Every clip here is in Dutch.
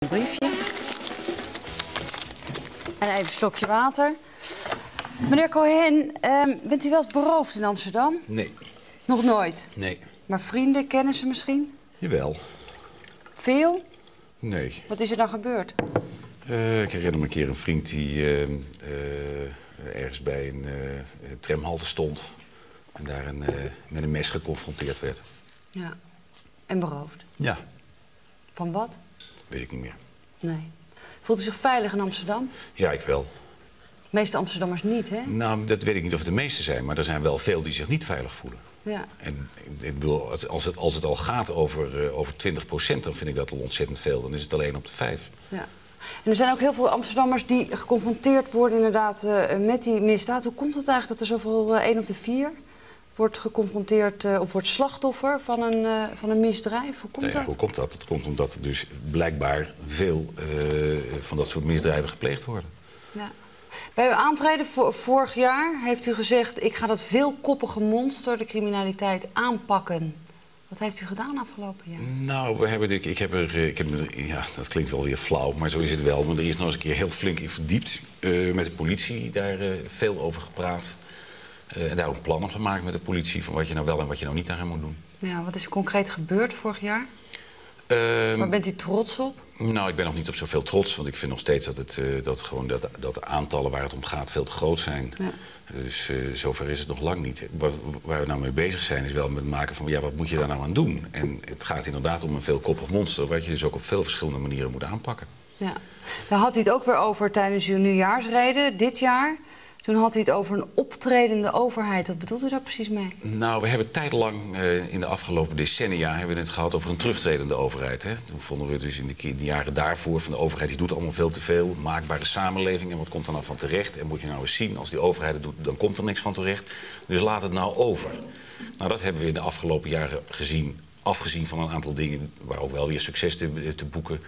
Een briefje. En even een slokje water. Meneer Cohen, bent u wel eens beroofd in Amsterdam? Nee. Nog nooit? Nee. Maar vrienden, kennissen misschien? Jawel. Veel? Nee. Wat is er dan gebeurd? Ik herinner me een keer een vriend die ergens bij een tramhalte stond. En daar met een mes geconfronteerd werd. Ja. En beroofd? Ja. Van wat? Weet ik niet meer. Nee. Voelt u zich veilig in Amsterdam? Ja, ik wel. De meeste Amsterdammers niet, hè? Nou, dat weet ik niet of het de meeste zijn. Maar er zijn wel veel die zich niet veilig voelen. Ja. En ik bedoel, als het al gaat over 20%, dan vind ik dat al ontzettend veel. Dan is het alleen op de 5. Ja. En er zijn ook heel veel Amsterdammers die geconfronteerd worden inderdaad met die misdaad. Hoe komt het eigenlijk dat er zoveel 1 op de 4 wordt geconfronteerd of wordt slachtoffer van een misdrijf? Hoe komt dat? Hoe komt dat? Het komt omdat er dus blijkbaar veel van dat soort misdrijven gepleegd worden. Ja. Bij uw aantreden vorig jaar heeft u gezegd: ik ga dat veelkoppige monster, de criminaliteit, aanpakken. Wat heeft u gedaan afgelopen jaar? Nou, ja, dat klinkt wel weer flauw, maar zo is het wel. Maar er is nog eens een keer heel flink in verdiept. Met de politie daar veel over gepraat. En daar ook plannen gemaakt met de politie van wat je nou wel en wat je nou niet aan moet doen. Ja, wat is er concreet gebeurd vorig jaar? Waar bent u trots op? Nou, ik ben nog niet op zoveel trots, want ik vind nog steeds dat de aantallen waar het om gaat veel te groot zijn. Ja. Dus zover is het nog lang niet. Waar we nou mee bezig zijn is wel met het maken van, ja, wat moet je daar nou aan doen? En het gaat inderdaad om een veelkoppig monster, wat je dus ook op veel verschillende manieren moet aanpakken. Ja. Daar had u het ook weer over tijdens uw nieuwjaarsrede dit jaar. Toen had u het over een optredende overheid. Wat bedoelt u daar precies mee? Nou, we hebben tijdelang in de afgelopen decennia hebben we het gehad over een terugtredende overheid. Hè? Toen vonden we dus in de jaren daarvoor van de overheid die doet allemaal veel te veel. Maakbare samenleving en wat komt er nou van terecht? En moet je nou eens zien, als die overheid het doet, dan komt er niks van terecht. Dus laat het nou over. Nou, dat hebben we in de afgelopen jaren gezien. Afgezien van een aantal dingen waar ook wel weer succes te boeken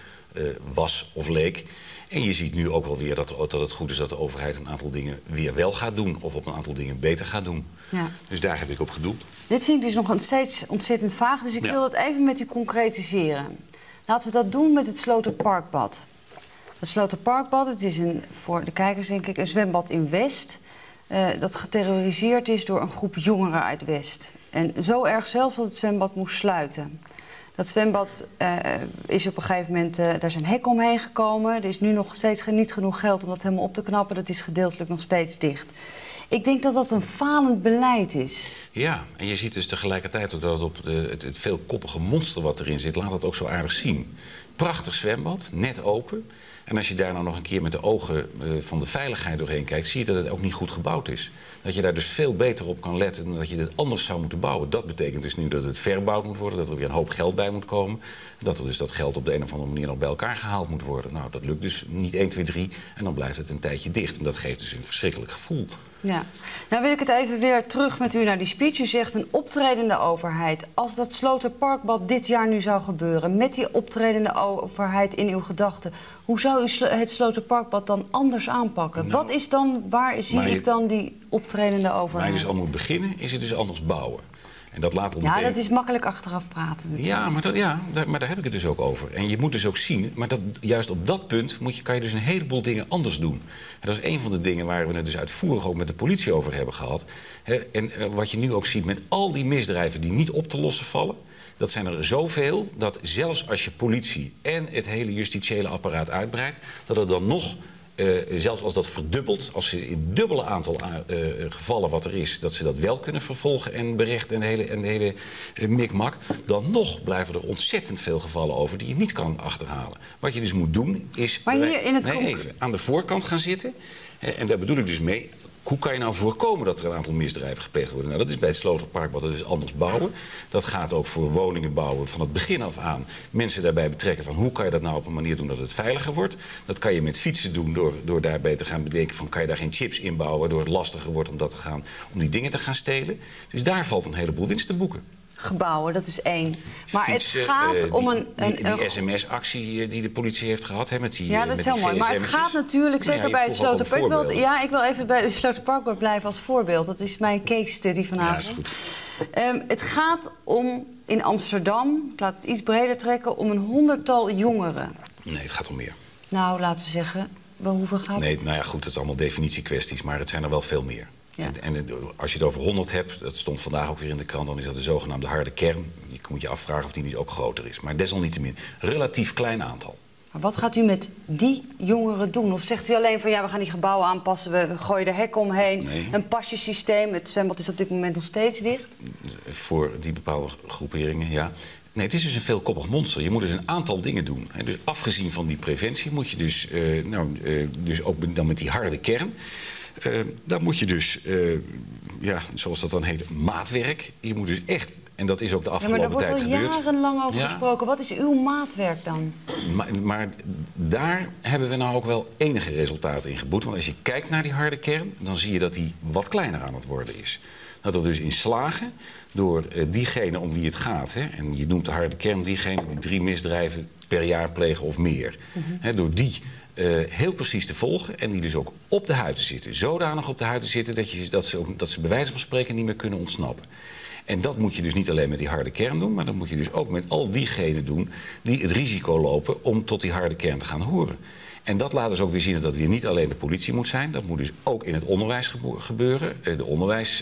was of leek. En je ziet nu ook wel weer dat het goed is dat de overheid een aantal dingen weer wel gaat doen. Of op een aantal dingen beter gaat doen. Ja. Dus daar heb ik op gedoeld. Dit vind ik dus nog steeds ontzettend vaag. Dus ik wil dat even met u concretiseren. Laten we dat doen met het Sloterparkbad. Het Sloterparkbad, het is voor de kijkers denk ik een zwembad in West. Dat geterroriseerd is door een groep jongeren uit West. En zo erg zelfs dat het zwembad moest sluiten. Dat zwembad is op een gegeven moment, daar is een hek omheen gekomen. Er is nu nog steeds niet genoeg geld om dat helemaal op te knappen. Dat is gedeeltelijk nog steeds dicht. Ik denk dat dat een falend beleid is. Ja, en je ziet dus tegelijkertijd ook dat het op het veelkoppige monster wat erin zit, laat dat ook zo aardig zien. Prachtig zwembad, net open. En als je daar nou nog een keer met de ogen van de veiligheid doorheen kijkt, zie je dat het ook niet goed gebouwd is. Dat je daar dus veel beter op kan letten dan dat je dit anders zou moeten bouwen. Dat betekent dus nu dat het verbouwd moet worden, dat er weer een hoop geld bij moet komen. Dat er dus dat geld op de een of andere manier nog bij elkaar gehaald moet worden. Nou, dat lukt dus niet 1, 2, 3 en dan blijft het een tijdje dicht. En dat geeft dus een verschrikkelijk gevoel. Ja. Nou wil ik het even weer terug met u naar die speech. U zegt een optredende overheid. Als dat Sloterparkbad dit jaar nu zou gebeuren, met die optredende overheid in uw gedachten, hoe zou u het Sloterparkbad dan anders aanpakken? Nou, wat is dan, waar zie ik dan die optredende overheid? Waar je dus al moet beginnen, is het dus anders bouwen. En dat laat ja, dat is makkelijk achteraf praten natuurlijk. Maar daar heb ik het dus ook over. En je moet dus ook zien, maar juist op dat punt kan je dus een heleboel dingen anders doen. En dat is een van de dingen waar we het dus uitvoerig ook met de politie over hebben gehad. En wat je nu ook ziet met al die misdrijven die niet op te lossen vallen, dat zijn er zoveel dat zelfs als je politie en het hele justitiële apparaat uitbreidt, dat er dan nog, zelfs als dat verdubbelt, als ze in dubbele aantal gevallen wat er is, dat ze dat wel kunnen vervolgen en berechten en de hele mikmak, dan nog blijven er ontzettend veel gevallen over die je niet kan achterhalen. Wat je dus moet doen is even aan de voorkant gaan zitten. En daar bedoel ik dus mee, hoe kan je nou voorkomen dat er een aantal misdrijven gepleegd worden? Nou, dat is bij het Sloterparkbad, dat is anders bouwen. Dat gaat ook voor woningen bouwen van het begin af aan. Mensen daarbij betrekken van hoe kan je dat nou op een manier doen dat het veiliger wordt. Dat kan je met fietsen doen door daarbij te gaan bedenken van kan je daar geen chips in bouwen, waardoor het lastiger wordt om die dingen te gaan stelen. Dus daar valt een heleboel winst te boeken. Gebouwen, dat is één. Maar fietsen, het gaat om die sms-actie die de politie heeft gehad. Hè, met die, ja, dat is heel mooi. Maar het gaat natuurlijk, zeker bij het Sloterparkbad. Ja, ik wil even bij het Sloterparkbad blijven als voorbeeld. Dat is mijn case study vanavond. Ja, is goed. Het gaat om in Amsterdam, ik laat het iets breder trekken, om een 100-tal jongeren. Nee, het gaat om meer. Nou, laten we zeggen, hoeveel gaat het? Nee, nou ja, goed, dat is allemaal definitiekwesties, maar het zijn er wel veel meer. Ja. En als je het over 100 hebt, dat stond vandaag ook weer in de krant, dan is dat de zogenaamde harde kern. Je moet je afvragen of die niet ook groter is. Maar desalniettemin, relatief klein aantal. Maar wat gaat u met die jongeren doen? Of zegt u alleen van ja, we gaan die gebouwen aanpassen, we gooien er hekken omheen, nee. Een pasjesysteem, het zwembad is op dit moment nog steeds dicht? Voor die bepaalde groeperingen, ja. Nee, het is dus een veelkoppig monster. Je moet dus een aantal dingen doen. Dus afgezien van die preventie moet je dus, dus ook dan met die harde kern. Dan moet je dus, zoals dat dan heet, maatwerk. Je moet dus echt, en dat is ook de afgelopen tijd gebeurd. Maar daar wordt al jarenlang over gesproken. Wat is uw maatwerk dan? Maar daar hebben we nou ook wel enige resultaten in geboekt. Want als je kijkt naar die harde kern, dan zie je dat die wat kleiner aan het worden is. Dat er dus in slagen door diegene om wie het gaat. Hè, en je noemt de harde kern diegene die 3 misdrijven per jaar plegen of meer. Door die heel precies te volgen en die dus ook op de huid te zitten. Zodanig op de huid te zitten dat ze bij wijze van spreken niet meer kunnen ontsnappen. En dat moet je dus niet alleen met die harde kern doen, maar dat moet je dus ook met al diegenen doen die het risico lopen om tot die harde kern te gaan horen. En dat laat dus ook weer zien dat het weer niet alleen de politie moet zijn. Dat moet dus ook in het onderwijs gebeuren. De onderwijs,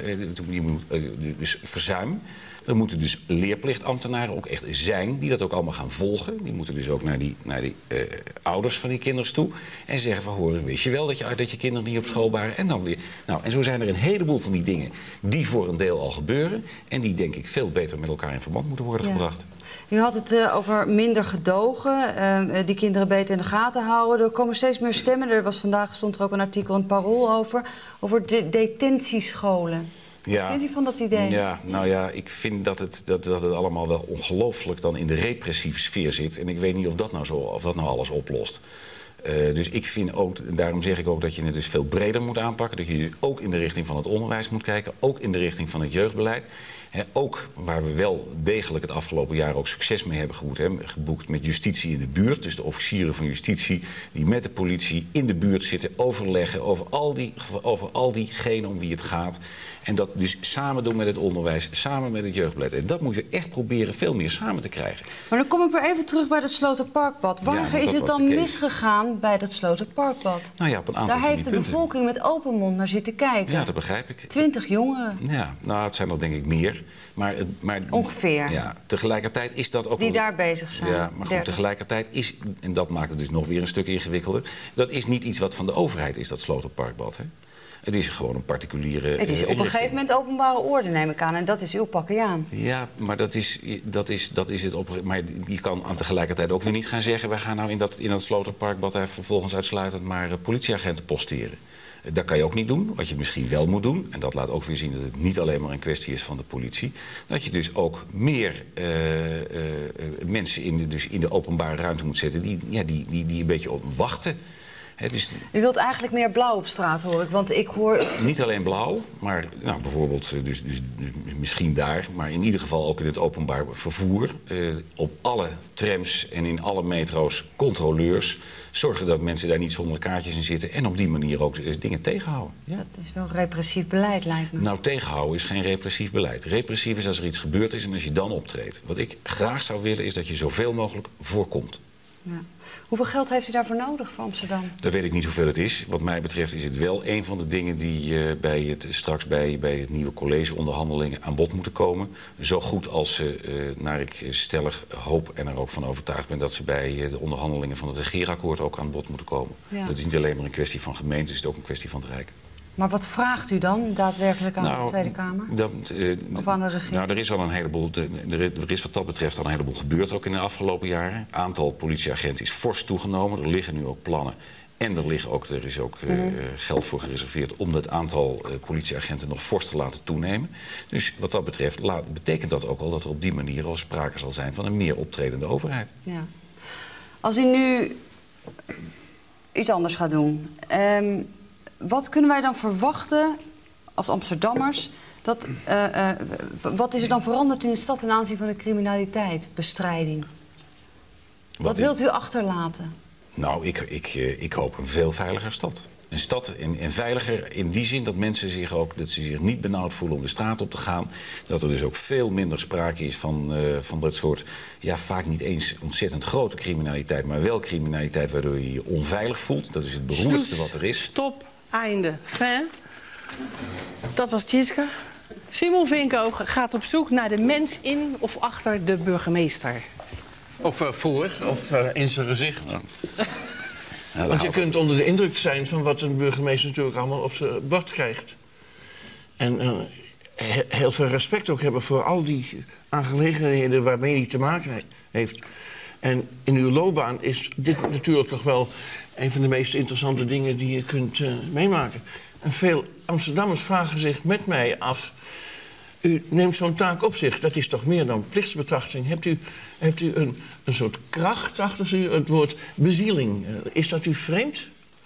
dus verzuim. Er moeten dus leerplichtambtenaren ook echt zijn die dat ook allemaal gaan volgen. Die moeten dus ook naar die ouders van die kinderen toe. En zeggen van, hoor, wist je wel dat je kinderen niet op school waren? En dan weer. Nou, en zo zijn er een heleboel van die dingen die voor een deel al gebeuren. En die denk ik veel beter met elkaar in verband moeten worden gebracht. U had het over minder gedogen, die kinderen beter in de gaten houden. Er komen steeds meer stemmen. Vandaag stond er ook een artikel in het Parool over de detentiescholen. Wat vindt u van dat idee? Ja, nou ja, ik vind dat het allemaal wel ongelooflijk dan in de repressieve sfeer zit. En ik weet niet of dat nou alles oplost. Dus ik vind ook, en daarom zeg ik ook dat je het dus veel breder moet aanpakken. Dat je dus ook in de richting van het onderwijs moet kijken. Ook in de richting van het jeugdbeleid. Ook waar we wel degelijk het afgelopen jaar ook succes mee hebben geboekt met justitie in de buurt. Dus de officieren van justitie die met de politie in de buurt zitten, overleggen over al diegenen om wie het gaat. En dat dus samen doen met het onderwijs, samen met het jeugdbeleid. En dat moeten we echt proberen veel meer samen te krijgen. Maar dan kom ik weer even terug bij dat Sloterparkbad. Waar is het dan misgegaan bij dat Sloterparkbad? Nou ja, op een aantal Daar heeft de bevolking met open mond naar zitten kijken. Ja, dat begrijp ik. 20 jongeren. Ja, nou, het zijn er denk ik meer. Maar ongeveer. Ja, tegelijkertijd is dat ook... Die daar bezig zijn. Ja, maar goed, tegelijkertijd is, en dat maakt het dus nog weer een stuk ingewikkelder, dat is niet iets wat van de overheid is, dat Sloterparkbad. Hè? Het is gewoon een particuliere Het is op een gegeven moment openbare orde, neem ik aan. En dat is uw pakkenjaan. Ja, maar dat is het maar je kan aan tegelijkertijd ook weer niet gaan zeggen, wij gaan nou in dat Sloterparkbad vervolgens uitsluitend maar politieagenten posteren. Dat kan je ook niet doen. Wat je misschien wel moet doen, en dat laat ook weer zien dat het niet alleen maar een kwestie is van de politie, dat je dus ook meer mensen in de openbare ruimte moet zetten die een beetje op wachten. Dus u wilt eigenlijk meer blauw op straat, hoor ik. Want ik hoor... Niet alleen blauw, maar bijvoorbeeld dus misschien daar, maar in ieder geval ook in het openbaar vervoer. Op alle trams en in alle metro's controleurs. Zorgen dat mensen daar niet zonder kaartjes in zitten. En op die manier ook dingen tegenhouden. Ja. Dat is wel repressief beleid, lijkt me. Nou, tegenhouden is geen repressief beleid. Repressief is als er iets gebeurd is en als je dan optreedt. Wat ik graag zou willen is dat je zoveel mogelijk voorkomt. Ja. Hoeveel geld heeft u daarvoor nodig voor Amsterdam? Dat weet ik niet hoeveel het is. Wat mij betreft is het wel een van de dingen die straks bij het nieuwe collegeonderhandelingen aan bod moeten komen. Zo goed als ze, naar ik stellig hoop en er ook van overtuigd ben, dat ze bij de onderhandelingen van het regeerakkoord ook aan bod moeten komen. Ja. Dat is niet alleen maar een kwestie van gemeentes, het is ook een kwestie van het Rijk. Maar wat vraagt u dan daadwerkelijk aan de Tweede Kamer? Of aan de regering? Nou, er is al een heleboel. Er is wat dat betreft al een heleboel gebeurd ook in de afgelopen jaren. Het aantal politieagenten is fors toegenomen. Er liggen nu ook plannen. En er is ook geld voor gereserveerd om het aantal politieagenten nog fors te laten toenemen. Dus wat dat betreft betekent dat ook al dat er op die manier al sprake zal zijn van een meer optredende overheid. Ja. Als u nu iets anders gaat doen. Wat kunnen wij dan verwachten als Amsterdammers? Wat is er dan veranderd in de stad ten aanzien van de criminaliteitsbestrijding? Wat wilt u achterlaten? Nou, ik hoop een veel veiliger stad. een stad en veiliger in die zin dat mensen zich niet benauwd voelen om de straat op te gaan. Dat er dus ook veel minder sprake is van dat soort, ja, vaak niet eens ontzettend grote criminaliteit, maar wel criminaliteit waardoor je je onveilig voelt. Dat is het beroerdste wat er is. Stop, einde, fin. Dat was Tjitske. Simon Vinkoog gaat op zoek naar de mens in of achter de burgemeester. Of in zijn gezicht. Ja, Want je kunt onder de indruk zijn van wat een burgemeester natuurlijk allemaal op zijn bord krijgt. En heel veel respect ook hebben voor al die aangelegenheden waarmee hij te maken heeft. En in uw loopbaan is dit natuurlijk toch wel een van de meest interessante dingen die je kunt meemaken. En veel Amsterdammers vragen zich met mij af: u neemt zo'n taak op zich, dat is toch meer dan plichtsbetrachting. Hebt u een soort kracht achter u, het woord bezieling? Is dat u vreemd?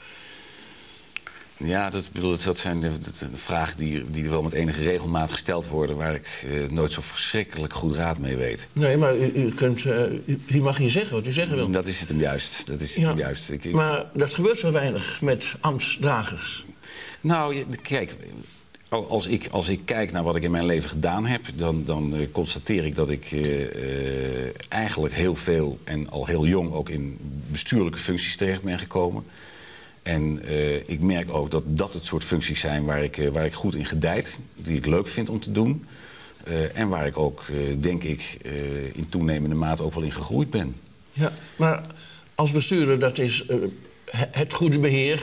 Ja, dat zijn de vragen die wel met enige regelmaat gesteld worden, waar ik nooit zo verschrikkelijk goed raad mee weet. Nee, maar u mag hier zeggen wat u zeggen wil. Dat is het hem juist. Maar dat gebeurt zo weinig met ambtsdragers. Nou, kijk, als ik kijk naar wat ik in mijn leven gedaan heb, dan constateer ik dat ik eigenlijk heel veel en al heel jong ook in bestuurlijke functies terecht ben gekomen. En ik merk ook dat het soort functies zijn waar ik goed in gedijd, die ik leuk vind om te doen. En waar ik ook, denk ik, in toenemende mate ook wel in gegroeid ben. Ja, maar als bestuurder, dat is het goede beheer.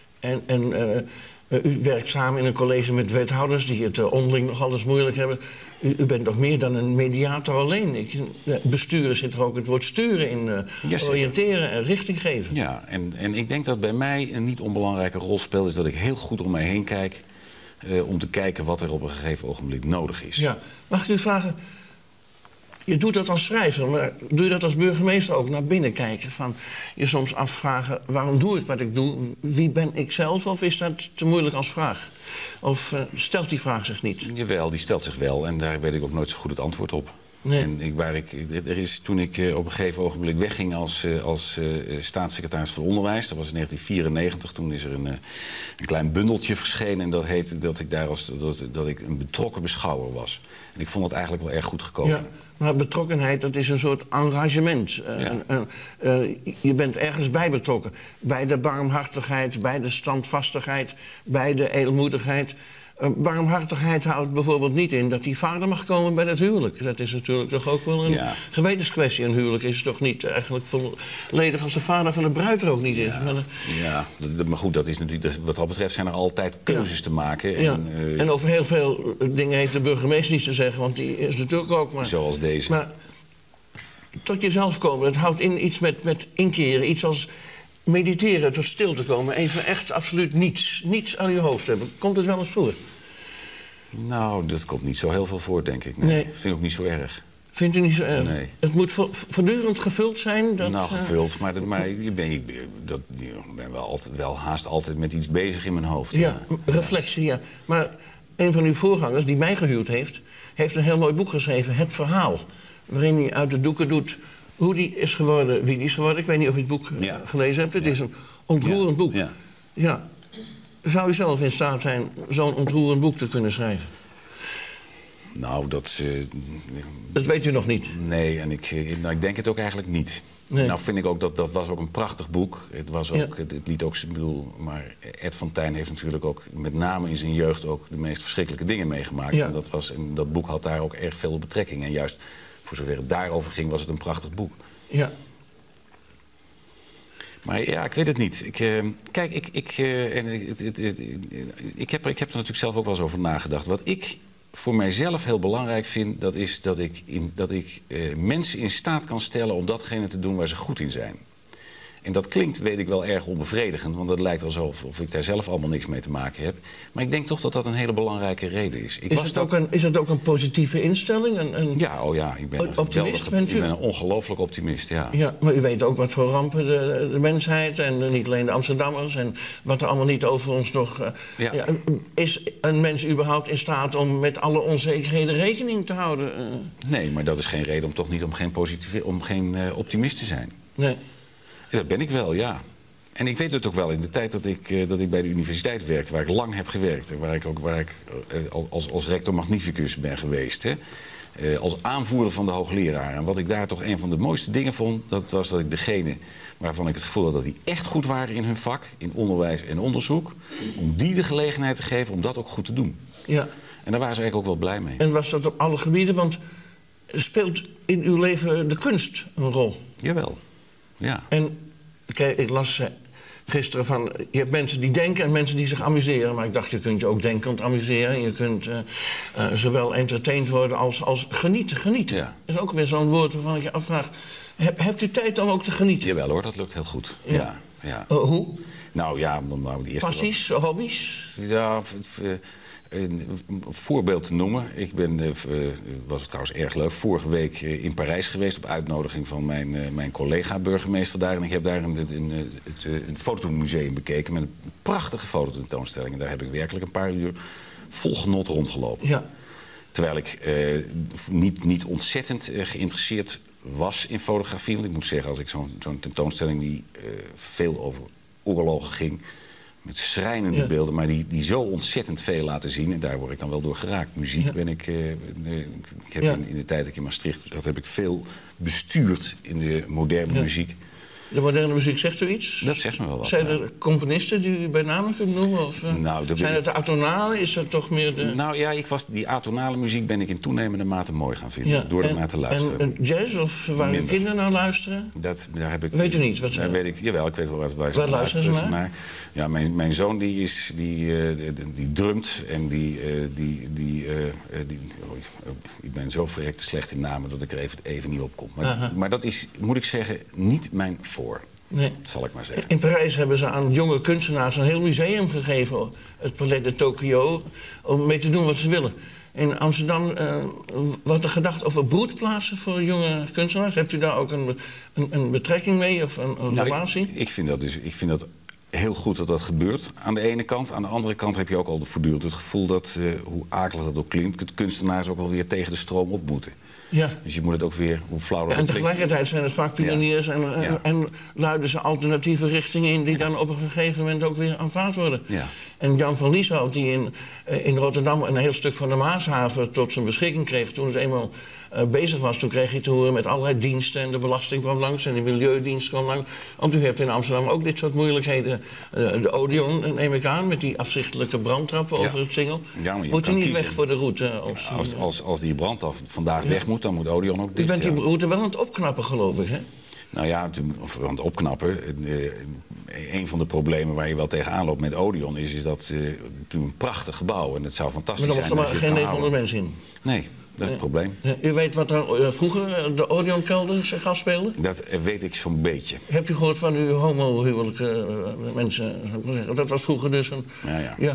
U werkt samen in een college met wethouders die het onderling nog alles moeilijk hebben. U bent nog meer dan een mediator alleen. Besturen zit er ook het woord sturen in, oriënteren en richting geven. Ja, en ik denk dat bij mij een niet onbelangrijke rol speelt, is dat ik heel goed om mij heen kijk om te kijken wat er op een gegeven ogenblik nodig is. Ja. Mag ik u vragen, je doet dat als schrijver, maar doe je dat als burgemeester ook naar binnen kijken? Van je soms afvragen, waarom doe ik wat ik doe? Wie ben ik zelf? Of is dat te moeilijk als vraag? Of stelt die vraag zich niet? Jawel, die stelt zich wel. En daar weet ik ook nooit zo goed het antwoord op. Nee. En toen ik op een gegeven ogenblik wegging als staatssecretaris van Onderwijs, dat was in 1994, toen is er een klein bundeltje verschenen en dat heette dat ik een betrokken beschouwer was. En ik vond dat eigenlijk wel erg goed gekomen. Ja, maar betrokkenheid, dat is een soort engagement. Je bent ergens bij betrokken. Bij de barmhartigheid, bij de standvastigheid, bij de edelmoedigheid. Barmhartigheid houdt bijvoorbeeld niet in dat die vader mag komen bij het huwelijk. Dat is natuurlijk toch ook wel een gewetenskwestie. Een huwelijk is toch niet eigenlijk volledig als de vader van de bruid er ook niet is. Maar goed, dat is natuurlijk, wat dat betreft zijn er altijd keuzes te maken. Ja. En over heel veel dingen heeft de burgemeester niets te zeggen, want die is natuurlijk ook maar... Zoals deze. Maar tot jezelf komen, het houdt in iets met inkeren, iets als... mediteren, tot stil te komen, even echt absoluut niets aan je hoofd hebben. Komt het wel eens voor? Nou, dat komt niet zo heel veel voor, denk ik. Nee. Vind ik ook niet zo erg. Vindt u niet zo erg? Nee. Het moet voortdurend gevuld zijn? Gevuld, maar ik ben wel haast altijd met iets bezig in mijn hoofd. Ja, reflectie, ja. Maar een van uw voorgangers, die mij gehuwd heeft een heel mooi boek geschreven, Het Verhaal. Waarin hij uit de doeken doet hoe die is geworden, wie die is geworden. Ik weet niet of u het boek gelezen hebt. Het is een ontroerend boek. Ja. Zou u zelf in staat zijn zo'n ontroerend boek te kunnen schrijven? Nou, dat weet u nog niet? Nee, en ik denk het ook eigenlijk niet. Nee. Nou vind ik ook dat was ook een prachtig boek. Het was ook, het liet ook, maar Ed van Tijn heeft natuurlijk ook met name in zijn jeugd ook de meest verschrikkelijke dingen meegemaakt. Ja. En dat boek had daar ook erg veel betrekking. En juist voor zover het daarover ging, was het een prachtig boek. Ja. Maar ja, ik weet het niet. Ik heb er natuurlijk zelf ook wel eens over nagedacht. Wat ik voor mijzelf heel belangrijk vind, dat is dat ik mensen in staat kan stellen om datgene te doen waar ze goed in zijn. En dat klinkt, weet ik wel, erg onbevredigend, want het lijkt alsof ik daar zelf allemaal niks mee te maken heb. Maar ik denk toch dat dat een hele belangrijke reden is. Is het ook een positieve instelling? Ik ben optimist, bent u? Ik ben een ongelooflijk optimist, ja. Ja, maar u weet ook wat voor rampen de mensheid en niet alleen de Amsterdammers en wat er allemaal niet over ons nog... is een mens überhaupt in staat om met alle onzekerheden rekening te houden? Nee, maar dat is geen reden om geen optimist te zijn. Nee. Ja, dat ben ik wel, ja. En ik weet het ook wel, in de tijd dat ik bij de universiteit werkte, waar ik lang heb gewerkt, en waar ik als rector magnificus ben geweest, hè, als aanvoerder van de hoogleraar. En wat ik daar toch een van de mooiste dingen vond, dat was dat ik degene waarvan ik het gevoel had dat die echt goed waren in hun vak, in onderwijs en onderzoek, om die de gelegenheid te geven om dat ook goed te doen. Ja. En daar waren ze eigenlijk ook wel blij mee. En was dat op alle gebieden? Want speelt in uw leven de kunst een rol? Jawel, ja. En kijk, ik las gisteren van, je hebt mensen die denken en mensen die zich amuseren. Maar ik dacht, je kunt je ook denkend amuseren. Je kunt zowel entertained worden als genieten. Genieten Ja. is ook weer zo'n woord waarvan ik je afvraag. Hebt u tijd om ook te genieten? Jawel hoor, dat lukt heel goed. Ja. Ja. Hoe? Nou ja, nou, de eerste... Passies, hobby's? Ja, een voorbeeld te noemen. Ik was het trouwens erg leuk, vorige week in Parijs geweest op uitnodiging van mijn collega-burgemeester daar. En ik heb daar een fotomuseum bekeken met een prachtige fototentoonstelling. En daar heb ik werkelijk een paar uur vol genot rondgelopen. Ja. Terwijl ik niet ontzettend geïnteresseerd was in fotografie. Want ik moet zeggen, als ik zo'n tentoonstelling die veel over oorlogen ging, met schrijnende beelden, maar die zo ontzettend veel laten zien. En daar word ik dan wel door geraakt. Muziek ben ik... ik heb in de tijd dat ik in Maastricht zat, heb ik veel bestuurd in de moderne muziek. De moderne muziek, zegt u iets? Dat zegt me wel wat. Zijn er componisten die u bij name kunt noemen? Of, zijn het de atonalen? Is dat toch meer de... Nou ja, die atonale muziek ben ik in toenemende mate mooi gaan vinden. Door er naar te luisteren. En jazz, of waar uw kinderen naar luisteren? Daar heb ik, weet u niet? Wat weet ik, jawel, ik weet wel wat luisteren ze naar? Ja, mijn zoon die drumt en ik ben zo verrekte slecht in namen dat ik er even niet op kom. Maar dat is, moet ik zeggen, niet mijn voor. Nee. Zal ik maar zeggen. In Parijs hebben ze aan jonge kunstenaars een heel museum gegeven, het Palais de Tokyo, om mee te doen wat ze willen. In Amsterdam wordt er gedacht over broedplaatsen voor jonge kunstenaars. Hebt u daar ook een betrekking mee of een relatie? Ik vind dat heel goed dat dat gebeurt aan de ene kant. Aan de andere kant heb je ook al voortdurend het gevoel dat, hoe akelig dat ook klinkt, kunstenaars ook wel weer tegen de stroom op moeten. Ja. Dus je moet het ook weer, hoe flauw dat en tegelijkertijd zijn het vaak pioniers en luiden ze alternatieve richtingen in die dan op een gegeven moment ook weer aanvaard worden. Ja. En Jan van Lieshout, die in Rotterdam een heel stuk van de Maashaven tot zijn beschikking kreeg toen het eenmaal bezig was, toen kreeg hij te horen met allerlei diensten en de belasting kwam langs en de milieudienst kwam langs. Want u hebt in Amsterdam ook dit soort moeilijkheden. De Odeon, neem ik aan, met die afzichtelijke brandtrappen over het Singel. Ja, moet u niet kiezen. Weg voor de route? Als die brandtrap vandaag weg moet, dan moet Odeon ook dicht. U bent die route wel aan het opknappen, geloof ik, hè? Nou ja, aan het opknappen. Een van de problemen waar je wel tegenaan loopt met Odeon is dat een prachtig gebouw. En het zou fantastisch zijn. Maar er was geen 900 mensen in? Nee. Dat is het probleem. U weet wat er vroeger de Odeon-kelder zich afspeelde? Dat weet ik zo'n beetje. Hebt u gehoord van uw homohuwelijke mensen? Zou ik maar zeggen. Dat was vroeger dus een... Ja.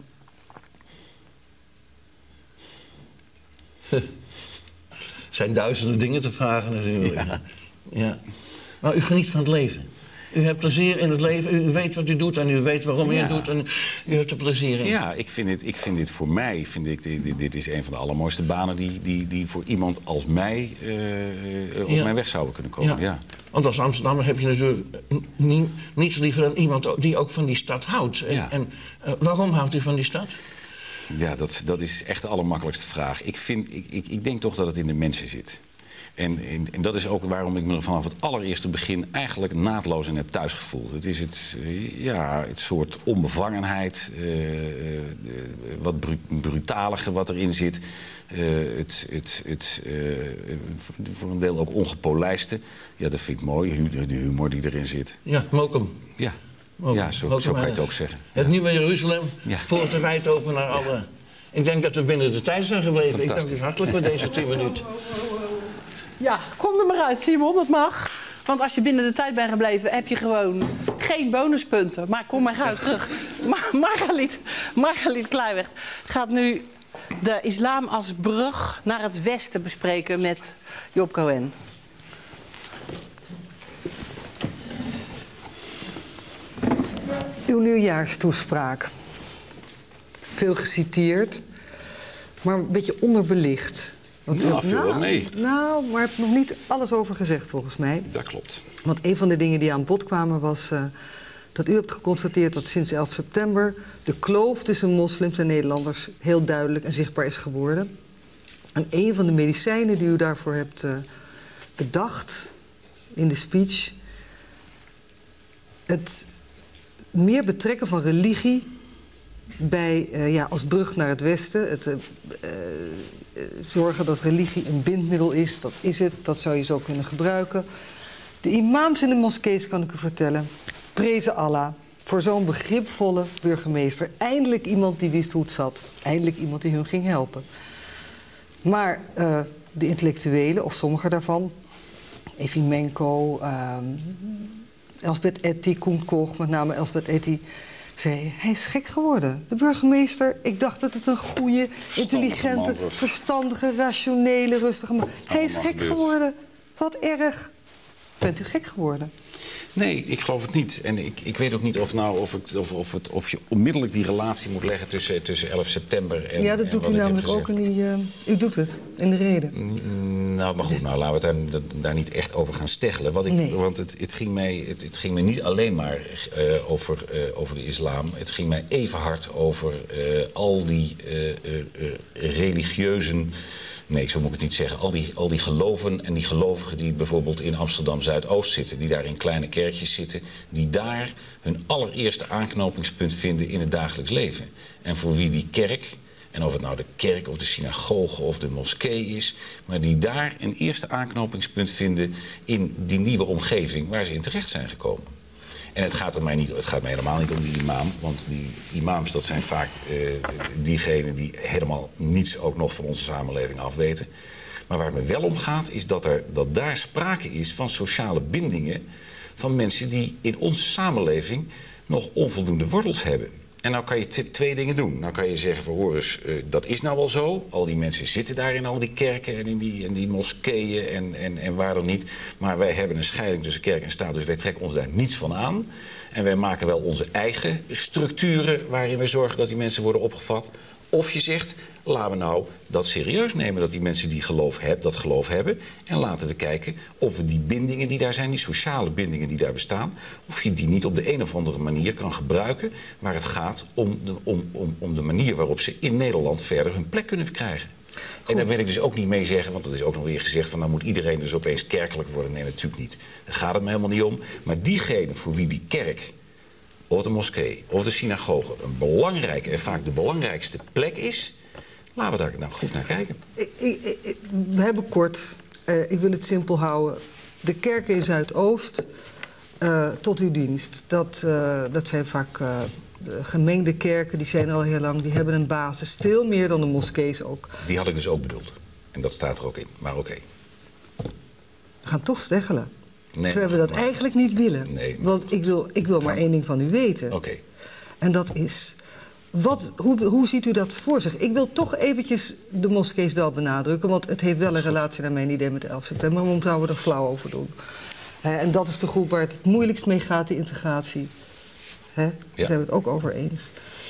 Er zijn duizenden dingen te vragen natuurlijk. Ja. Maar u geniet van het leven. U hebt plezier in het leven, u weet wat u doet en u weet waarom u het doet en u hebt er plezier in. Ja, ik vind dit voor mij, dit is een van de allermooiste banen die voor iemand als mij op mijn weg zouden kunnen komen. Ja. Want als Amsterdammer heb je natuurlijk niets liever dan iemand die ook van die stad houdt. En waarom houdt u van die stad? Ja, dat is echt de allermakkelijkste vraag. Ik denk toch dat het in de mensen zit. En dat is ook waarom ik me vanaf het allereerste begin eigenlijk naadloos in heb thuisgevoeld. Het is het soort onbevangenheid, wat brutalige wat erin zit. Voor een deel ook ongepolijste. Ja, dat vind ik mooi, de humor die erin zit. Ja, Mokum. Ja. Ja, zo kan je het ook zeggen. Het nieuwe Jeruzalem, voor het wijd open naar alle... Ik denk dat we binnen de tijd zijn gebleven. Ik dank u hartelijk voor deze 10 minuten. Ja, kom er maar uit, Simon, dat mag. Want als je binnen de tijd bent gebleven, heb je gewoon geen bonuspunten. Maar kom maar gauw terug. Margaliet Kleiweg gaat nu de islam als brug naar het westen bespreken met Job Cohen. Uw nieuwjaarstoespraak. Veel geciteerd, maar een beetje onderbelicht. Veel mee. Nou, maar ik heb nog niet alles over gezegd volgens mij. Dat klopt. Want een van de dingen die aan bod kwamen was dat u hebt geconstateerd dat sinds 11 september... de kloof tussen moslims en Nederlanders heel duidelijk en zichtbaar is geworden. En een van de medicijnen die u daarvoor hebt bedacht in de speech... het meer betrekken van religie bij, als brug naar het Westen. Het zorgen dat religie een bindmiddel is, dat is het. Dat zou je zo kunnen gebruiken. De imams in de moskees, kan ik u vertellen, prezen Allah voor zo'n begripvolle burgemeester. Eindelijk iemand die wist hoe het zat. Eindelijk iemand die hun ging helpen. Maar de intellectuelen, of sommigen daarvan, Efimenko, Elsbeth Etty, Koen Koch, met name Elsbeth Etty, zei, hij is gek geworden. De burgemeester, ik dacht dat het een goede, intelligente, verstandige, rationele, rustige man. Hij is gek geworden. Wat erg. Bent u gek geworden? Nee, ik geloof het niet. En ik weet ook niet of je onmiddellijk die relatie moet leggen tussen 11 september en... Ja, dat doet u namelijk ook in die... u doet het, in de reden. Nou, maar goed, laten we het daar niet echt over gaan steggelen. Want het ging mij niet alleen maar over de islam. Het ging mij even hard over al die religieuzen... Nee, zo moet ik het niet zeggen. Al die geloven en die gelovigen die bijvoorbeeld in Amsterdam Zuidoost zitten... die daar in kleine kerkjes zitten... die daar hun allereerste aanknopingspunt vinden in het dagelijks leven. En voor wie die kerk, en of het nou de kerk of de synagoge of de moskee is... maar die daar een eerste aanknopingspunt vinden in die nieuwe omgeving... waar ze in terecht zijn gekomen. En het gaat mij helemaal niet om die imam. Want die imams, dat zijn vaak diegenen die helemaal niets ook nog van onze samenleving afweten. Maar waar het me wel om gaat, is dat daar sprake is van sociale bindingen... van mensen die in onze samenleving nog onvoldoende wortels hebben. En nou kan je twee dingen doen. Nou kan je zeggen van, hoor eens, dat is nou wel zo. Al die mensen zitten daar in al die kerken en in die moskeeën en waar dan niet. Maar wij hebben een scheiding tussen kerk en staat, dus wij trekken ons daar niets van aan. En wij maken wel onze eigen structuren waarin we zorgen dat die mensen worden opgevat. Of je zegt, laten we nou dat serieus nemen dat die mensen dat geloof hebben. En laten we kijken of we die bindingen die daar zijn, die sociale bindingen die daar bestaan... of je die niet op de een of andere manier kan gebruiken... waar het gaat om de manier waarop ze in Nederland verder hun plek kunnen krijgen. Goed. En daar wil ik dus ook niet mee zeggen, want dat is ook nog weer gezegd... van nou moet iedereen dus opeens kerkelijk worden. Nee, natuurlijk niet. Daar gaat het me helemaal niet om. Maar diegene voor wie die kerk... of de moskee, of de synagoge... een belangrijke en vaak de belangrijkste plek is... laten we daar nou goed naar kijken. We hebben kort, ik wil het simpel houden... de kerken in Zuidoost tot uw dienst. Dat zijn vaak gemengde kerken, die zijn er al heel lang... die hebben een basis, veel meer dan de moskees ook. Die had ik dus ook bedoeld. En dat staat er ook in, maar oké. We gaan toch steggelen. Nee, terwijl we dat eigenlijk niet willen. Nee, want ik wil maar één ding van u weten. Oké. En dat is... Hoe ziet u dat voor zich? Ik wil toch eventjes de moskees wel benadrukken... want het heeft wel een relatie naar mijn idee met 11 september... maar waarom zouden we er flauw over doen? En dat is de groep waar het moeilijkst mee gaat, de integratie. Daar zijn we het ook over eens.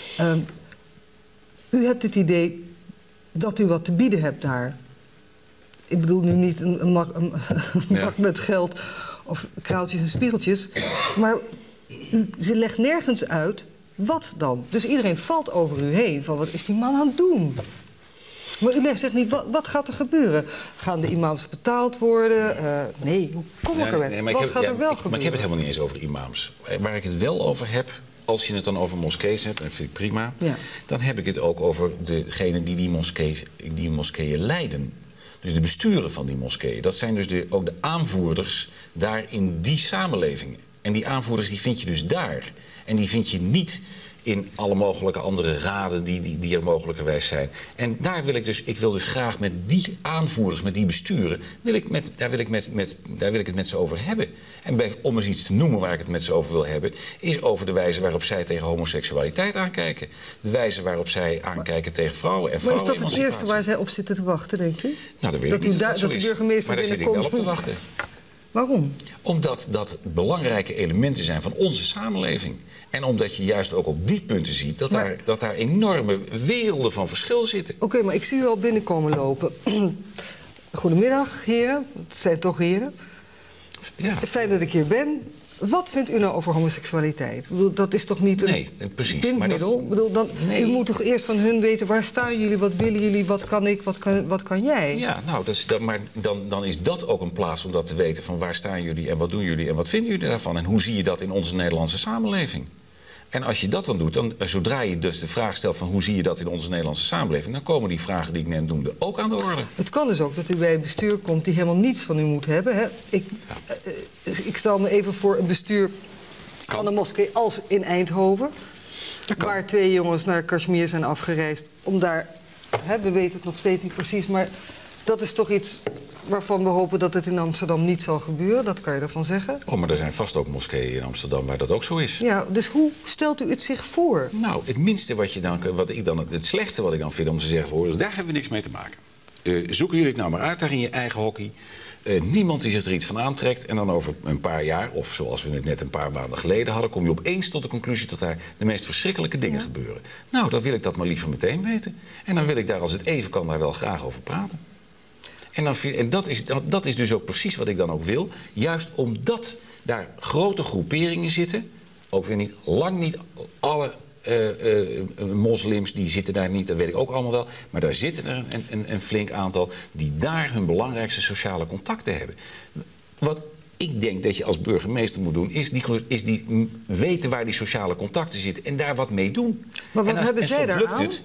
U hebt het idee dat u wat te bieden hebt daar. Ik bedoel nu niet een mak met geld of kraaltjes en spiegeltjes... maar ze legt nergens uit... Wat dan? Dus iedereen valt over u heen van wat is die man aan het doen? Maar u zegt niet, wat gaat er gebeuren? Gaan de imams betaald worden? Nee, hoe kom ik erbij? Wat gaat er wel gebeuren? Maar ik heb het helemaal niet eens over imams. Waar ik het wel over heb, als je het dan over moskees hebt, dat vind ik prima... Ja. Dan heb ik het ook over degenen die moskeeën leiden. Dus de besturen van die moskeeën. Dat zijn dus ook de aanvoerders daar in die samenlevingen. En die aanvoerders die vind je dus daar. En die vind je niet in alle mogelijke andere raden die er mogelijkerwijs zijn. En daar wil ik wil dus graag met die aanvoerders, met die besturen... daar wil ik het met ze over hebben. En om eens iets te noemen waar ik het met ze over wil hebben... is over de wijze waarop zij tegen homoseksualiteit aankijken. De wijze waarop zij aankijken tegen vrouwen en vrouwen. Maar is dat het eerste waar zij op zitten te wachten, denkt u? Nou, dat weet ik niet dat de burgemeester maar daar zit ik wel op te wachten. Waarom? Omdat dat belangrijke elementen zijn van onze samenleving. En omdat je juist ook op die punten ziet dat daar enorme werelden van verschil zitten. Oké, maar ik zie u al binnenkomen lopen. Goedemiddag, heren. Het zijn toch heren. Ja. Fijn dat ik hier ben. Wat vindt u nou over homoseksualiteit? Ik bedoel, dat is toch niet een precies. bindmiddel? Maar dat... U moet toch eerst van hun weten, waar staan jullie, wat willen jullie, wat kan ik, wat kan jij? Ja, nou, maar dan is dat ook een plaats om dat te weten, van waar staan jullie en wat doen jullie en wat vinden jullie daarvan? En hoe zie je dat in onze Nederlandse samenleving? En als je dat dan doet, zodra je dus de vraag stelt van hoe zie je dat in onze Nederlandse samenleving, dan komen die vragen die ik net noemde ook aan de orde. Het kan dus ook dat u bij een bestuur komt die helemaal niets van u moet hebben. Hè? Ik stel me even voor een bestuur van de moskee als in Eindhoven, waar 2 jongens naar Kashmir zijn afgereisd om daar, we weten het nog steeds niet precies, maar dat is toch iets waarvan we hopen dat het in Amsterdam niet zal gebeuren. Dat kan je ervan zeggen. Oh, maar er zijn vast ook moskeeën in Amsterdam waar dat ook zo is. Ja, dus hoe stelt u het zich voor? Nou, het minste het slechtste wat ik dan vind om te zeggen, hoor, daar hebben we niks mee te maken. Zoeken jullie het nou maar uit daar in je eigen hockey. Niemand die zich er iets van aantrekt. En dan over een paar jaar, of zoals we het net een paar maanden geleden hadden, kom je opeens tot de conclusie dat daar de meest verschrikkelijke dingen gebeuren. Nou, dan wil ik dat maar liever meteen weten. En dan wil ik daar, als het even kan, daar wel graag over praten. En dat is dus ook precies wat ik dan ook wil. Juist omdat daar grote groeperingen zitten. Ook weer lang niet alle moslims, die zitten daar niet, dat weet ik ook allemaal wel. Maar daar zitten er een flink aantal die daar hun belangrijkste sociale contacten hebben. Wat ik denk dat je als burgemeester moet doen, is die weten waar die sociale contacten zitten en daar wat mee doen. Maar wat hebben zij daar aan? Het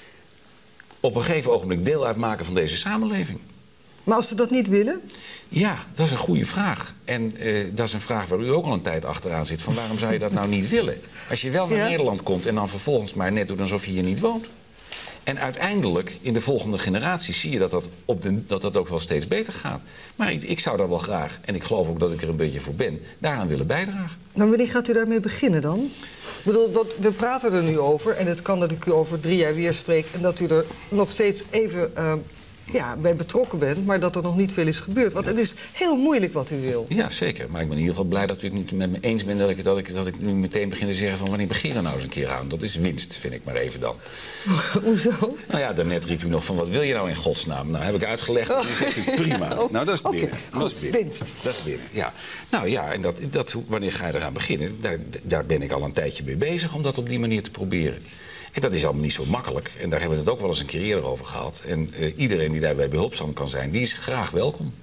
op een gegeven ogenblik deel uitmaken van deze samenleving. Maar als ze dat niet willen? Ja, dat is een goede vraag. En dat is een vraag waar u ook al een tijd achteraan zit. Van waarom zou je dat nou niet willen? Als je wel naar Nederland komt en dan vervolgens maar net doet alsof je hier niet woont. En uiteindelijk, in de volgende generatie, zie je dat ook wel steeds beter gaat. Maar ik zou daar wel graag, en ik geloof ook dat ik er een beetje voor ben, daaraan willen bijdragen. Maar wanneer gaat u daarmee beginnen dan? Ik bedoel, we praten er nu over en het kan dat ik u over 3 jaar weer spreek en dat u er nog steeds even bij betrokken bent, maar dat er nog niet veel is gebeurd. Want het is heel moeilijk wat u wil. Ja, zeker. Maar ik ben in ieder geval blij dat u het niet met me eens bent dat ik nu meteen begin te zeggen van wanneer begin er nou eens een keer aan. Dat is winst, vind ik maar even dan. Hoezo? Nou ja, daarnet riep u nog van wat wil je nou in godsnaam? Nou, heb ik uitgelegd en nu zegt u prima. Nou, dat is binnen. Goed, dat is binnen. winst. Dat is binnen, ja. Nou ja, en wanneer ga je eraan beginnen? Daar ben ik al een tijdje mee bezig om dat op die manier te proberen. En dat is allemaal niet zo makkelijk. En daar hebben we het ook wel eens een keer eerder over gehad. En iedereen die daarbij behulpzaam kan zijn, die is graag welkom.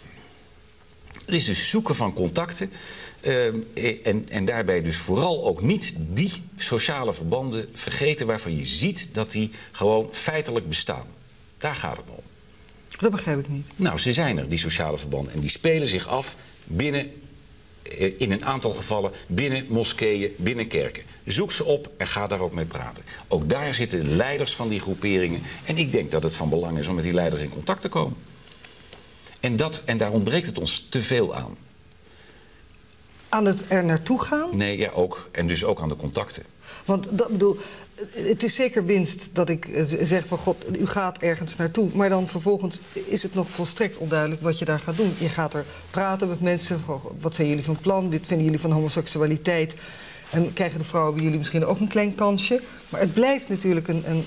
Er is dus zoeken van contacten. En daarbij dus vooral ook niet die sociale verbanden vergeten waarvan je ziet dat die gewoon feitelijk bestaan. Daar gaat het om. Dat begrijp ik niet. Nou, ze zijn er, die sociale verbanden. En die spelen zich af in een aantal gevallen binnen moskeeën, binnen kerken. Zoek ze op en ga daar ook mee praten. Ook daar zitten leiders van die groeperingen. En ik denk dat het van belang is om met die leiders in contact te komen. En daar ontbreekt het ons te veel aan. Aan het er naartoe gaan? Nee, ja, ook. En dus ook aan de contacten. Want het is zeker winst dat ik zeg van God, u gaat ergens naartoe. Maar dan vervolgens is het nog volstrekt onduidelijk wat je daar gaat doen. Je gaat er praten met mensen. Wat zijn jullie van plan? Wat vinden jullie van homoseksualiteit? En krijgen de vrouwen bij jullie misschien ook een klein kansje? Maar het blijft natuurlijk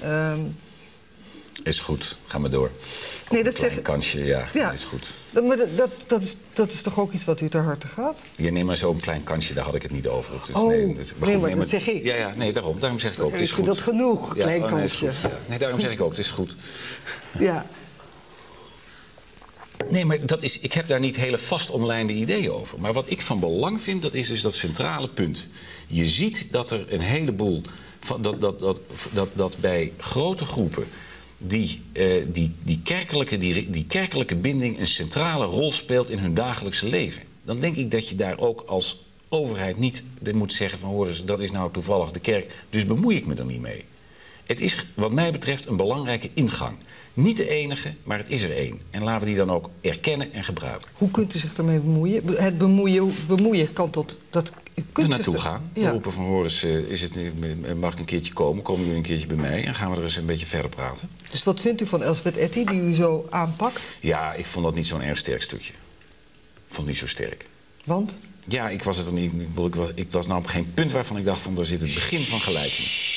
Is goed, ga maar door. Nee, dat een klein kansje, ja, is goed. Maar dat is toch ook iets wat u ter harte gaat? Ja, nee, maar zo'n klein kansje, daar had ik het niet over. Dat zeg ik. Ja, nee, daarom zeg ik ook, het is goed. Ik vind dat genoeg, klein kansje. Nee, daarom zeg ik ook, het is goed. Ja. Nee, maar ik heb daar niet hele vast omlijnde ideeën over. Maar wat ik van belang vind, dat is dus dat centrale punt. Je ziet dat er een heleboel dat bij grote groepen die kerkelijke binding een centrale rol speelt in hun dagelijkse leven. Dan denk ik dat je daar ook als overheid niet moet zeggen van hoor eens, dat is nou toevallig de kerk, dus bemoei ik me er niet mee. Het is wat mij betreft een belangrijke ingang. Niet de enige, maar het is er één. En laten we die dan ook erkennen en gebruiken. Hoe kunt u zich daarmee bemoeien? Het bemoeien kan tot dat u kunt er naartoe gaan. Ja. Roepen van hoor eens, mag ik een keertje komen? Komen jullie een keertje bij mij? En gaan we er eens een beetje verder praten. Dus wat vindt u van Elsbeth Etty, die u zo aanpakt? Ja, ik vond dat niet zo'n erg sterk stukje. Ik vond het niet zo sterk. Want? Ja, ik was het er niet. Ik was nou op geen punt waarvan ik dacht van daar zit het begin van gelijk in.